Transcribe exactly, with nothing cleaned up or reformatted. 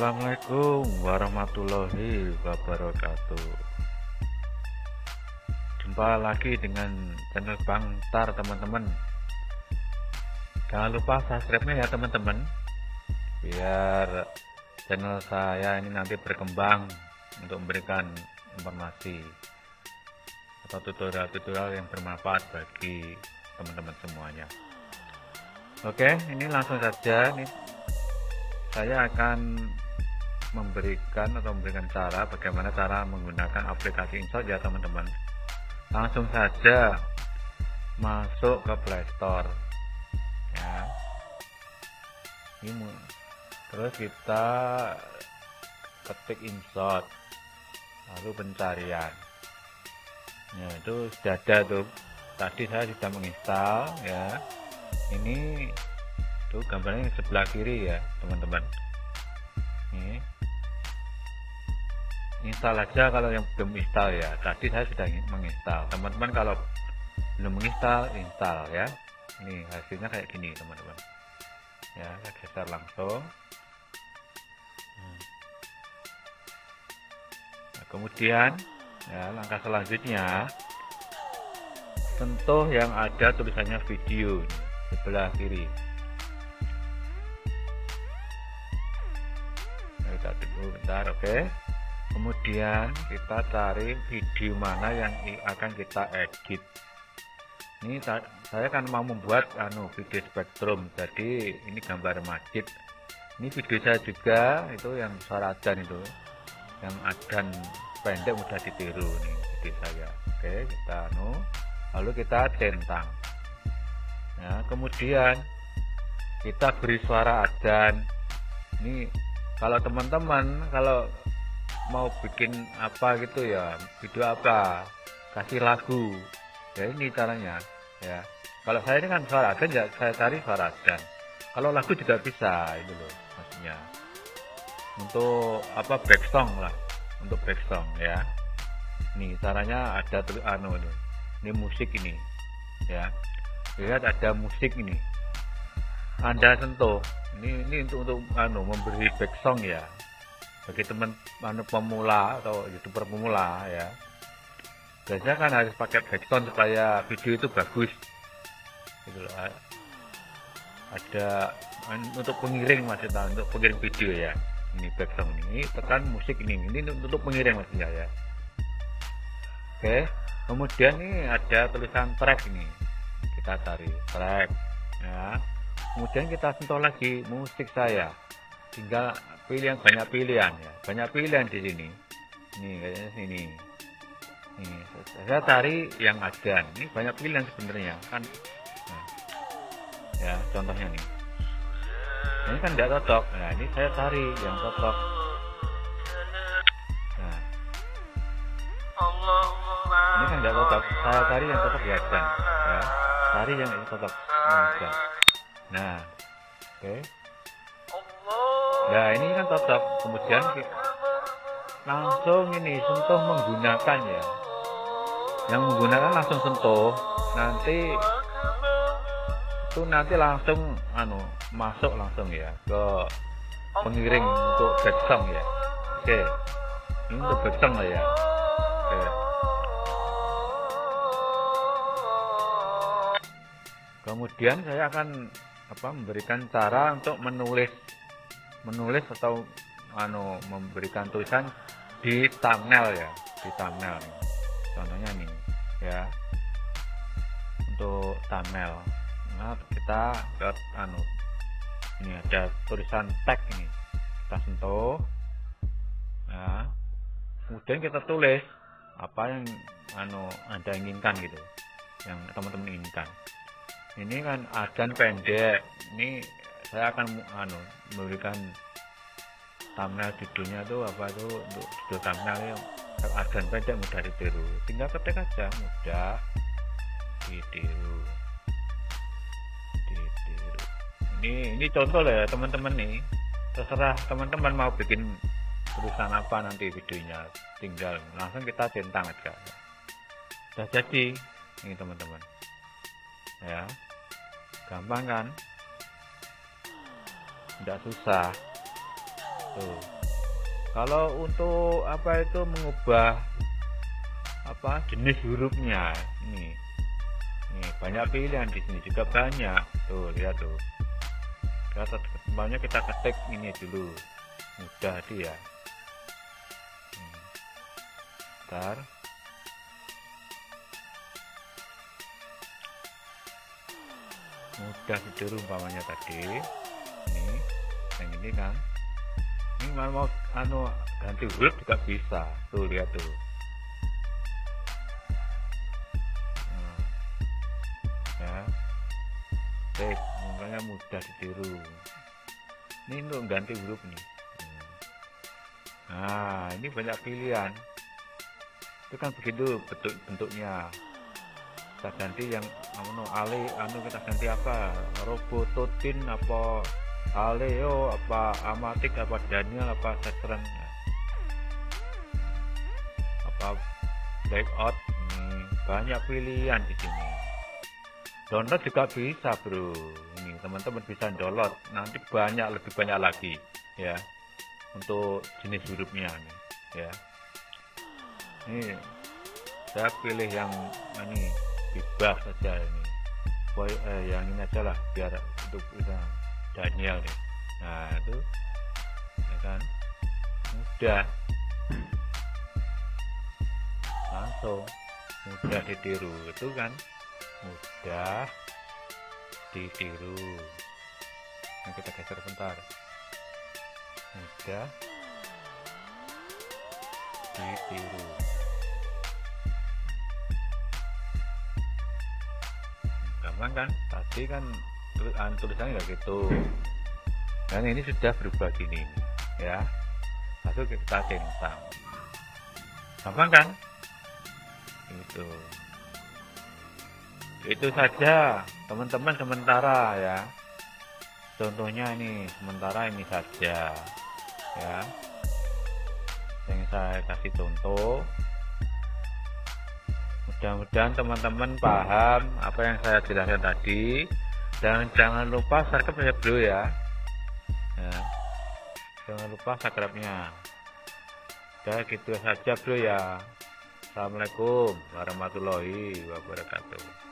Assalamualaikum warahmatullahi wabarakatuh. Jumpa lagi dengan channel Bang Tar, teman-teman. Jangan lupa subscribe-nya ya teman-teman, biar channel saya ini nanti berkembang untuk memberikan informasi atau tutorial-tutorial yang bermanfaat bagi teman-teman semuanya. Oke, ini langsung saja nih. Saya akan memberikan atau memberikan cara bagaimana cara menggunakan aplikasi InShot ya teman-teman. Langsung saja masuk ke Play Store ya. Ini terus kita ketik InShot, lalu pencarian. Ya, itu sudah ada tuh. Tadi saya sudah menginstal ya. Ini tuh gambarnya sebelah kiri ya teman-teman. Ini install aja kalau yang belum install ya. Tadi saya sudah menginstal. Teman-teman kalau belum menginstal, install ya. Ini hasilnya kayak gini teman-teman. Ya, saya geser langsung. Nah, kemudian ya, langkah selanjutnya sentuh yang ada tulisannya video sebelah kiri. Kita tunggu bentar, oke. Okay. Kemudian kita cari video mana yang akan kita edit. Ini saya kan mau membuat anu video spektrum, jadi ini gambar masjid. Ini video saya juga itu yang suara adzan itu, yang adzan pendek mudah ditiru nih video saya. Oke, kita anu, lalu kita centang. Ya, kemudian kita beri suara adzan. Ini kalau teman-teman kalau mau bikin apa gitu ya, video apa, kasih lagu ya, ini caranya ya. Kalau saya ini kan suara adzan ya, saya cari suara adzan. Kalau lagu juga bisa, itu loh maksudnya, untuk apa, back song lah, untuk back song ya. Nih caranya ada tuh anu ini, ini musik ini ya, lihat ada musik ini, Anda sentuh. Ini ini untuk untuk anu memberi back song ya, bagi teman anu pemula atau youtuber pemula ya. Biasanya kan harus pakai back sound supaya video itu bagus. Gitu loh. Ada untuk pengiring maksudnya, untuk pengiring video ya. Ini back song ini, tekan musik ini, ini untuk pengiring maksudnya ya. Oke, kemudian ini ada tulisan track ini, kita cari track ya. Kemudian kita sentuh lagi musik saya, tinggal pilih yang banyak pilihan ya, banyak pilihan di sini. Nih kayaknya sini. Nih saya cari yang adzan. Ini banyak pilihan sebenarnya kan. Nah, ya contohnya nih. Ini kan tidak cocok. Nah ini saya cari yang cocok. Nah, ini kan tidak cocok. Saya cari yang cocok ya adzan. Ya, cari yang cocok. Adzan. Nah, oke. Okay. Nah ini kan cocok. Kemudian langsung ini sentuh menggunakan ya. Yang menggunakan langsung sentuh. Nanti itu nanti langsung anu masuk langsung ya ke pengiring untuk back song ya. Oke. Okay. Ini untuk back song lah ya. Oke. Okay. Kemudian saya akan apa memberikan cara untuk menulis menulis atau anu memberikan tulisan di thumbnail ya, di thumbnail nih. Contohnya nih ya, untuk thumbnail. Nah kita ke anu, ini ada tulisan tag ini, kita sentuh ya. Kemudian kita tulis apa yang anu Anda inginkan gitu, yang teman-teman inginkan. Ini kan adzan pendek. Ini saya akan anu memberikan thumbnail judulnya tuh apa tuh, untuk judul thumbnail yang adzan pendek mudah ditiru. Tinggal ketik aja, mudah ditiru. Ditiru. Ini ini contoh lah ya teman-teman nih. Terserah teman-teman mau bikin tulisan apa nanti videonya. Tinggal langsung kita centang aja. Sudah jadi ini teman-teman. Ya. Gampang kan? Tidak susah tuh. Kalau untuk apa itu mengubah apa jenis hurufnya, ini nih banyak pilihan di sini juga banyak tuh, lihat tuh. Kita semuanya kita ketik ini dulu, mudah dia. Hmm. Bentar. Mudah ditiru umpamanya tadi. Ini, yang ini kan. Ini mau anu ganti huruf juga bisa. Tuh lihat tuh. Nah, ya. Baik, makanya mudah ditiru. Ini untuk ganti huruf nih. Nah, ini banyak pilihan. Itu kan begitu bentuk bentuknya. Kita ganti yang anu ale anu kita ganti apa? Robototin apa Aleo apa Amatik apa Daniel apa Setren apa Blackout. Ini banyak pilihan di sini. Download juga bisa, bro. Ini teman-teman bisa download. Nanti banyak, lebih banyak lagi ya untuk jenis hurufnya nih ya. Ini saya pilih yang ini bebas saja ini. Boy, eh, yang ini aja lah biar untuk bisa Daniel nih. Nah itu ya kan mudah, langsung mudah ditiru, itu kan mudah ditiru. Nah, kita geser bentar. Mudah ditiru. Gampang kan? Tadi kan tulisannya nggak gitu. Dan ini sudah berubah gini ya. Lalu kita centang. Gampang kan? Itu. Itu saja teman-teman sementara ya. Contohnya ini sementara ini saja ya. Yang saya kasih contoh. Mudah-mudahan teman-teman paham apa yang saya jelaskan tadi, dan jangan lupa subscribe ya bro ya. Ya. Jangan lupa subscribe-nya. Udah gitu saja bro ya. Assalamualaikum warahmatullahi wabarakatuh.